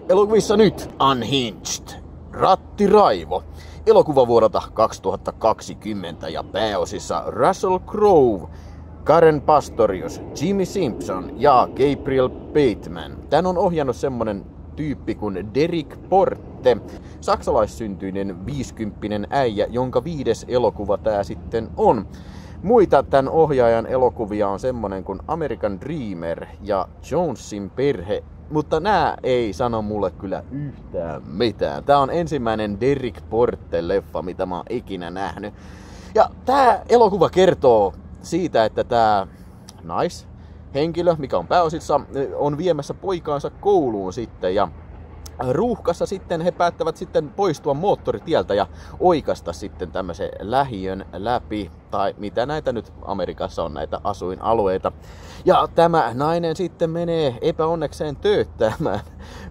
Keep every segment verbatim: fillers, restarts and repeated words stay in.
Elokuvissa nyt Unhinged, Rattiraivo. Elokuva vuodelta kaksituhattakaksikymmentä ja pääosissa Russell Crowe, Karen Pastorius, Jimmy Simpson ja Gabriel Bateman. Tän on ohjannut semmonen tyyppi kuin Derek Porte, saksalaissyntyinen viisikymppinen äijä, jonka viides elokuva tää sitten on. Muita tämän ohjaajan elokuvia on semmonen kuin American Dreamer ja Jonesin perhe, mutta nää ei sano mulle kyllä yhtään mitään. Tää on ensimmäinen Derek Porte-leffa, mitä mä oon ikinä nähnyt. Ja tää elokuva kertoo siitä, että tää naishenkilö, mikä on pääosissa, on viemässä poikaansa kouluun sitten ja ruuhkassa sitten he päättävät sitten poistua moottoritieltä ja oikasta sitten tämmöisen lähiön läpi, tai mitä näitä nyt Amerikassa on, näitä asuinalueita. Ja tämä nainen sitten menee epäonnekseen tööttämään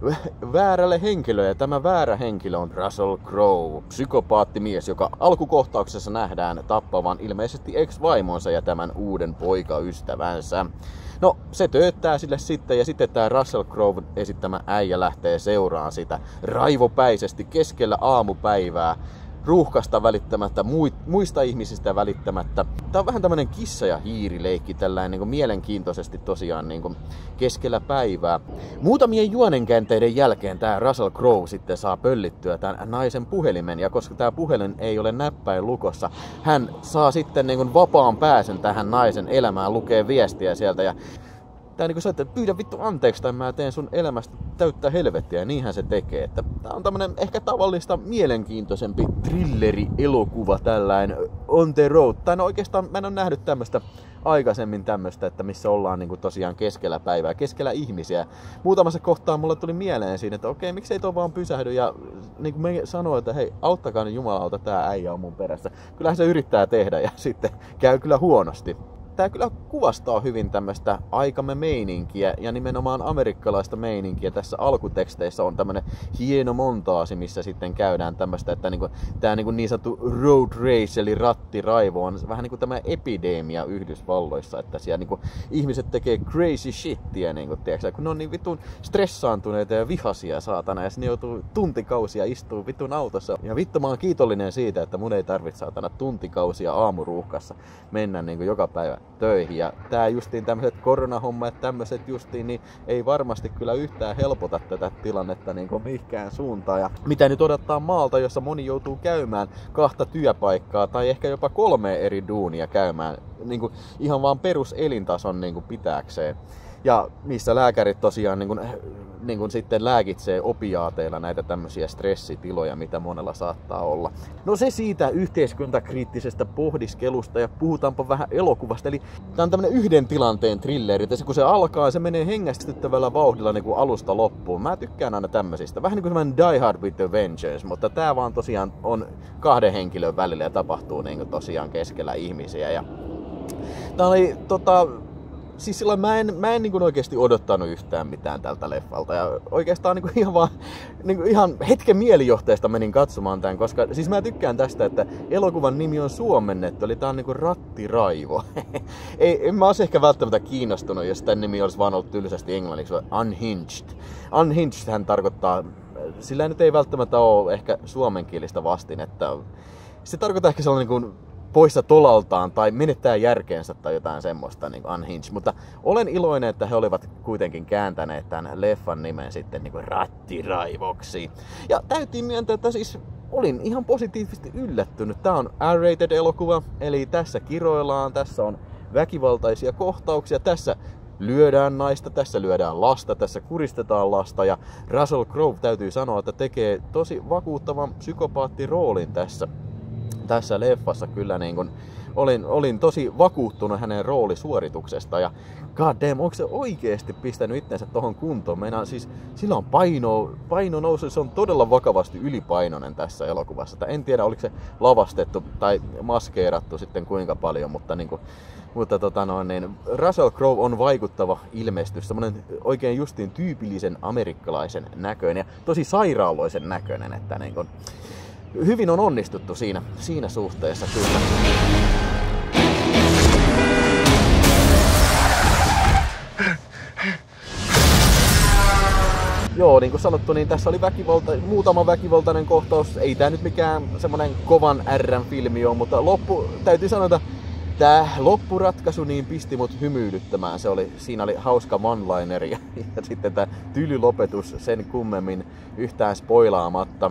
väärälle henkilölle, ja tämä väärä henkilö on Russell Crowe, psykopaattimies, joka alkukohtauksessa nähdään tappavan ilmeisesti ex-vaimonsa ja tämän uuden poikaystävänsä. No, se tööttää sille sitten, ja sitten tää Russell Crowe esittämä äijä lähtee seuraan sitä raivopäisesti keskellä aamupäivää, ruuhkasta välittämättä, muista ihmisistä välittämättä. Tää on vähän tämmönen kissa- ja hiirileikki, tällainen niin kuin mielenkiintoisesti tosiaan niin kuin keskellä päivää. Muutamien juonenkäänteiden jälkeen tää Russell Crowe sitten saa pöllittyä tämän naisen puhelimen, ja koska tää puhelin ei ole näppäin lukossa, hän saa sitten niin kuin vapaan pääsen tähän naisen elämään, lukee viestiä sieltä, ja tää niinku että pyydä vittu anteeksi tai mä teen sun elämästä täyttä helvettiä, ja niinhän se tekee. Että tää on tämmönen ehkä tavallista mielenkiintoisempi thrilleri-elokuva tällainen on the road. Tai no oikeastaan mä en ole nähnyt tämmöstä aikaisemmin tämmöstä, että missä ollaan niinku tosiaan keskellä päivää, keskellä ihmisiä. Muutamassa kohtaa mulle tuli mieleen siinä, että okei, miksei toi vaan pysähdy ja niinku me sanoo, että hei, auttakaa nyt jumalauta, tää äijä on mun perässä. Kyllähän se yrittää tehdä ja sitten käy kyllä huonosti. Tää kyllä kuvastaa hyvin tämmöistä aikamme meininkiä ja nimenomaan amerikkalaista meininkiä. Tässä alkuteksteissä on tämmönen hieno montaasi, missä sitten käydään tämmöistä, että niinku, tää niinku niin sanottu road race eli rattiraivo on vähän niinku tämä epidemia Yhdysvalloissa, että siellä niinku ihmiset tekee crazy shittiä, niinku, tiiäksä, kun ne on niin vitun stressaantuneita ja vihaisia saatana, ja ne joutuu tuntikausia istuu vitun autossa. Ja vittu mä oon kiitollinen siitä, että mun ei tarvitse saatana tuntikausia aamuruuhkassa mennä niinku joka päivä töihin. Ja tää justiin tämmöiset koronahommat, tämmöiset justiin, niin ei varmasti kyllä yhtään helpota tätä tilannetta niin kuin mihinkään suuntaan. Ja mitä nyt odottaa maalta, jossa moni joutuu käymään kahta työpaikkaa tai ehkä jopa kolme eri duunia käymään niin kuin ihan vaan peruselintason niin kuin pitääkseen. Ja missä lääkärit tosiaan niin kuin, niin kuin sitten lääkitsee opiaateilla näitä tämmöisiä stressitiloja, mitä monella saattaa olla. No se siitä yhteiskuntakriittisestä pohdiskelusta, ja puhutaanpa vähän elokuvasta. Eli tää on tämmönen yhden tilanteen thrilleri, että kun se alkaa, se menee hengästyttävällä vauhdilla niin kuin alusta loppuun. Mä tykkään aina tämmöisistä. Vähän niin kuin semmoinen Die Hard with the Vengeance, mutta tää vaan tosiaan on kahden henkilön välillä ja tapahtuu niin kuin tosiaan keskellä ihmisiä. Ja tää oli tota... Siis sillä mä en, mä en niin kuin oikeasti odottanut yhtään mitään tältä leffalta, ja oikeastaan niin kuin ihan vaan niin kuin ihan hetken mielijohteesta menin katsomaan tämän, koska siis mä tykkään tästä, että elokuvan nimi on suomennettu, eli tää on niin kuin Rattiraivo. Ei, en mä olisi ehkä välttämättä kiinnostunut, jos tämän nimi olisi vaan ollut tylsästi englanniksi, Unhinged. Unhinged hän tarkoittaa, sillä nyt ei välttämättä ole ehkä suomenkielistä vastinetta. Se tarkoittaa ehkä sellainen niin kuin poissa tolaltaan tai menettää järkeensä tai jotain semmoista, niin kuin Unhinged. Mutta olen iloinen, että he olivat kuitenkin kääntäneet tämän leffan nimen sitten niin kuin Rattiraivoksi. Ja täytyy myöntää, että siis olin ihan positiivisesti yllättynyt. Tää on R-rated elokuva, eli tässä kiroillaan, tässä on väkivaltaisia kohtauksia, tässä lyödään naista, tässä lyödään lasta, tässä kuristetaan lasta, ja Russell Crowe täytyy sanoa, että tekee tosi vakuuttavan psykopaattiroolin tässä. Tässä leffassa kyllä niin kun olin, olin tosi vakuuttunut hänen roolisuorituksesta, ja god damn, onko se oikeesti pistänyt itsensä tohon kuntoon? Meinaan, siis sillä on paino, paino nousu, se on todella vakavasti ylipainoinen tässä elokuvassa. En tiedä, oliko se lavastettu tai maskeerattu sitten kuinka paljon, mutta niin kun, mutta tota noin, niin Russell Crowe on vaikuttava ilmestys, semmonen oikein justiin tyypillisen amerikkalaisen näköinen ja tosi sairaaloisen näköinen, että niin kun hyvin on onnistuttu siinä, siinä suhteessa kyllä. joo, niin kuin sanottu, niin tässä oli väkivalta, muutama väkivaltainen kohtaus. Ei tää nyt mikään semmonen kovan R:n-filmi ole, mutta loppu, täytyy sanoa, että tää loppuratkaisu niin pisti mut hymyilyttämään. Se oli, siinä oli hauska one-liner ja, ja sitten tää tyly lopetus sen kummemmin yhtään spoilaamatta.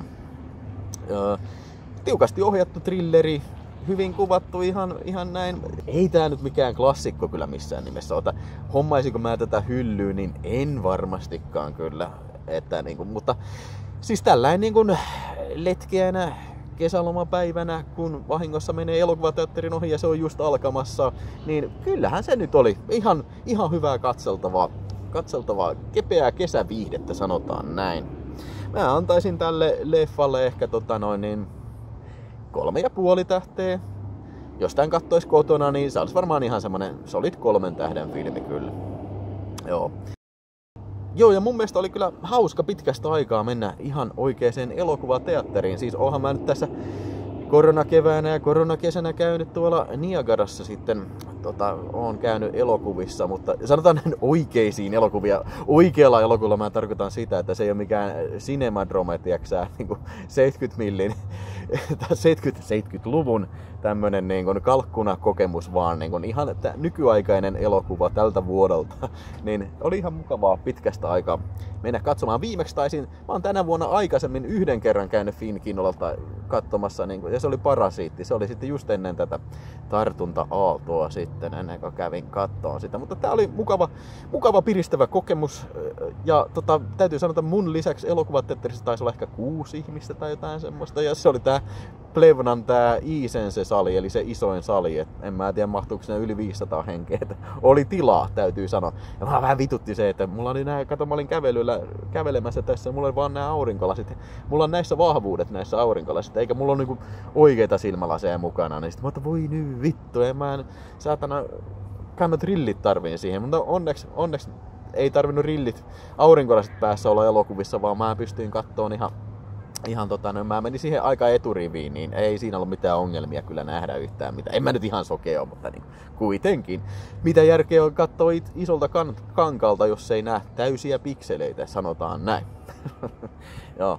Öö, tiukasti ohjattu thrilleri, hyvin kuvattu, ihan, ihan näin. Ei tää nyt mikään klassikko kyllä missään nimessä ota. Hommaisinko mä tätä hyllyyn, niin en varmastikaan kyllä. Että, niin kuin, mutta siis tällainen niin kuin letkeänä kesälomapäivänä, kun vahingossa menee elokuvateatterin ohi ja se on just alkamassa, niin kyllähän se nyt oli ihan, ihan hyvää katseltavaa, katseltavaa, kepeää kesäviihdettä, sanotaan näin. Mä antaisin tälle leffalle ehkä tota noin niin kolme ja puoli tähteä. Jos tän kattois kotona, niin se olisi varmaan ihan semmonen solid kolmen tähden filmi kyllä. Joo. Joo, ja mun mielestä oli kyllä hauska pitkästä aikaa mennä ihan oikeeseen elokuvateatteriin. Siis oonhan mä nyt tässä koronakeväänä ja koronakesänä käynyt tuolla Niagarassa sitten, tota, oon käynyt elokuvissa, mutta sanotaan näin oikeisiin elokuvia. Oikealla elokuvalla mä tarkoitan sitä, että se ei ole mikään cinemadrome, tiiäksä, niin kuin seitsemänkymmentä millin, seitsemänkymmentäluvun tämmönen niin kuin kalkkunakokemus, vaan niin kuin ihan nykyaikainen elokuva tältä vuodelta. Niin oli ihan mukavaa pitkästä aikaa mennä katsomaan. Viimeksi taisin, mä oon tänä vuonna aikaisemmin yhden kerran käynyt Finnkinolta katsomassa, niin kuin, ja se oli Parasiitti. Se oli sitten just ennen tätä tartunta-aaltoa sitten, ennen kuin kävin kattoon sitä. Mutta tää oli mukava, mukava piristävä kokemus. Ja tota, täytyy sanoa, että mun lisäksi elokuvateatterissa taisi olla ehkä kuusi ihmistä tai jotain semmoista. Ja se oli tää Plevnan tää Iisense-sali, eli se isoin sali. Et en mä tiedä, mahtuuko sinne yli viisisataa henkeä. Et oli tilaa, täytyy sanoa. Ja mä vähän vitutti se, että mulla oli nää, kato, mä olin kävelyllä, kävelemässä tässä, mulla oli vaan nämä aurinkolasit. Mulla on näissä vahvuudet näissä aurinkolasit, eikä mulla ole niinku oikeita silmälaseja mukana. Niin sit mä oon, voi nyt vittu, en mä en, saatana, kai mä rillit tarviin siihen. Mutta onneksi, onneksi ei tarvinnut rillit, aurinkolasit päässä olla elokuvissa, vaan mä pystyin kattoon ihan Ihan tota, no, mä menin siihen aika eturiviin, niin ei siinä ollut mitään ongelmia kyllä nähdä yhtään mitään. En mä nyt ihan sokea ole, mutta niin, kuitenkin. Mitä järkeä on katsoa isolta kan- kankalta, jos ei näe täysiä pikseleitä, sanotaan näin. Joo.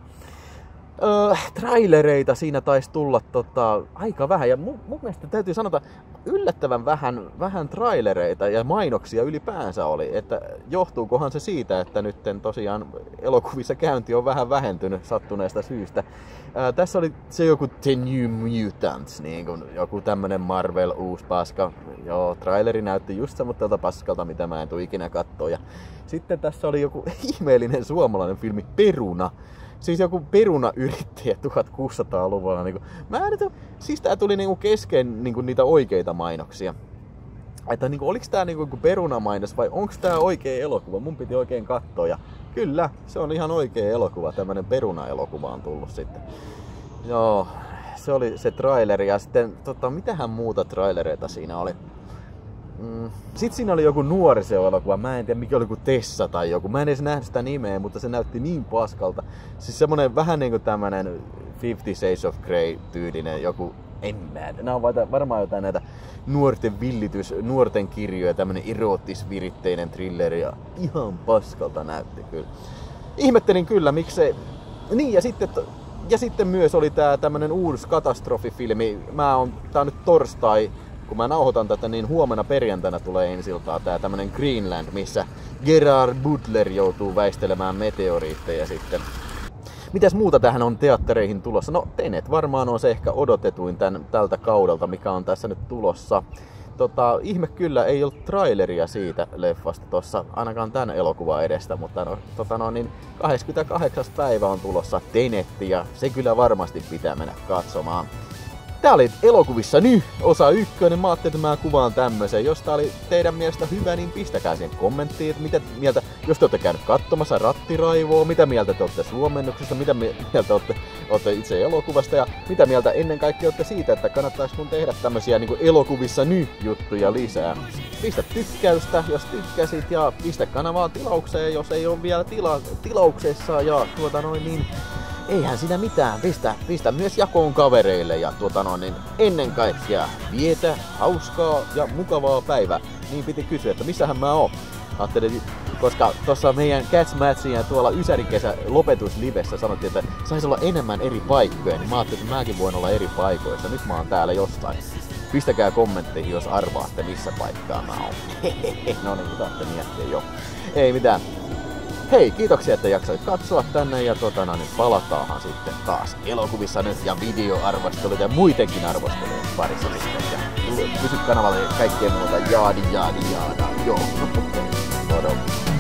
Öö, trailereita siinä taisi tulla tota, aika vähän, ja mun, mun mielestä täytyy sanota, yllättävän vähän, vähän trailereita ja mainoksia ylipäänsä oli, että johtuukohan se siitä, että nyt tosiaan elokuvissa käynti on vähän vähentynyt sattuneesta syystä. Ää, tässä oli se joku The New Mutants, niin kuin joku tämmönen Marvel uusi paska. Joo, traileri näytti just semmoiselta paskalta, mitä mä en tuu ikinä kattoo. Ja sitten tässä oli joku ihmeellinen suomalainen filmi Peruna. Siis joku perunayrittäjä tuhatkuusisataaluvulla. Niin mä en, siis tää tuli niinku kesken niinku niitä oikeita mainoksia. Että niinku, oliks tää niinku joku perunamainos vai onks tää oikea elokuva? Mun piti oikein katsoa. Ja kyllä, se on ihan oikea elokuva. Tämmönen peruna-elokuva on tullut sitten. Joo, se oli se traileri. Ja sitten, tota, mitähän muuta trailereita siinä oli? Mm. Sitten siinä oli joku nuorisoelokuva, mä en tiedä mikä oli joku Tessa tai joku, mä en edes nähnyt sitä nimeä, mutta se näytti niin paskalta. Siis semmonen vähän niinku tämmönen Fifty Shades of Grey tyylinen joku, en mä tiedä, nää on varmaan jotain näitä nuorten villitys, nuorten kirjoja, tämmönen eroottisviritteinen thrilleri ja ihan paskalta näytti kyllä. Ihmettelin kyllä, miksei, niin ja sitten, ja sitten myös oli tää tämmönen uusi katastrofifilmi, mä oon, tää on nyt torstai, kun mä nauhoitan tätä, niin huomenna perjantaina tulee ensiltaan tää tämmönen Greenland, missä Gerard Butler joutuu väistelemään meteoriitteja sitten. Mitäs muuta tähän on teattereihin tulossa? No Tenet varmaan on se ehkä odotetuin tän, tältä kaudelta, mikä on tässä nyt tulossa. Tota, ihme kyllä ei ollut traileria siitä leffasta tossa, ainakaan tän elokuvan edestä, mutta no, tota no, niin kahdeskymmeneskahdeksas päivä on tulossa Tenetti ja se kyllä varmasti pitää mennä katsomaan. Tää oli elokuvissa nyt osa ykkönen. Mä ajattelin, että mä kuvaan tämmösen. Jos tää oli teidän mielestä hyvä, niin pistäkää sen kommenttiin, että mitä mieltä, jos te olette käynyt katsomassa Rattiraivoa, mitä mieltä te olette suomennuksesta, mitä mieltä olette, olette itse elokuvasta ja mitä mieltä ennen kaikkea olette siitä, että kannattaisi mun tehdä tämmösiä niin kuin elokuvissa nyt juttuja lisää. Pistä tykkäystä, jos tykkäsit, ja pistä kanavaa tilaukseen, jos ei ole vielä tila, tilauksessa, ja tuota noin niin, eihän siinä mitään, pistä, pistä myös jakoon kavereille ja tuota noin, niin ennen kaikkea vietä hauskaa ja mukavaa päivää. Niin piti kysyä, että missähän mä oon. Ajattelin, koska tuossa meidän Catch Matchin ja tuolla Ysärikesä lopetuslivessä sanottiin, että saisi olla enemmän eri paikkoja, niin mä ajattelin, että mäkin voin olla eri paikoissa. Nyt mä oon täällä jostain. Pistäkää kommentteihin, jos arvaatte, missä paikkaa mä oon. No niin, saatte miettiä jo. Ei mitään. Hei, kiitoksia, että jaksoit katsoa tänne ja totana, niin palataanhan sitten taas elokuvissa nyt ja videoarvosteluja ja muidenkin arvostelujen parissa sitten. Ja pysy kanavalle ja kaikkea muuta jaadi jaadi jaada. Joo, moro.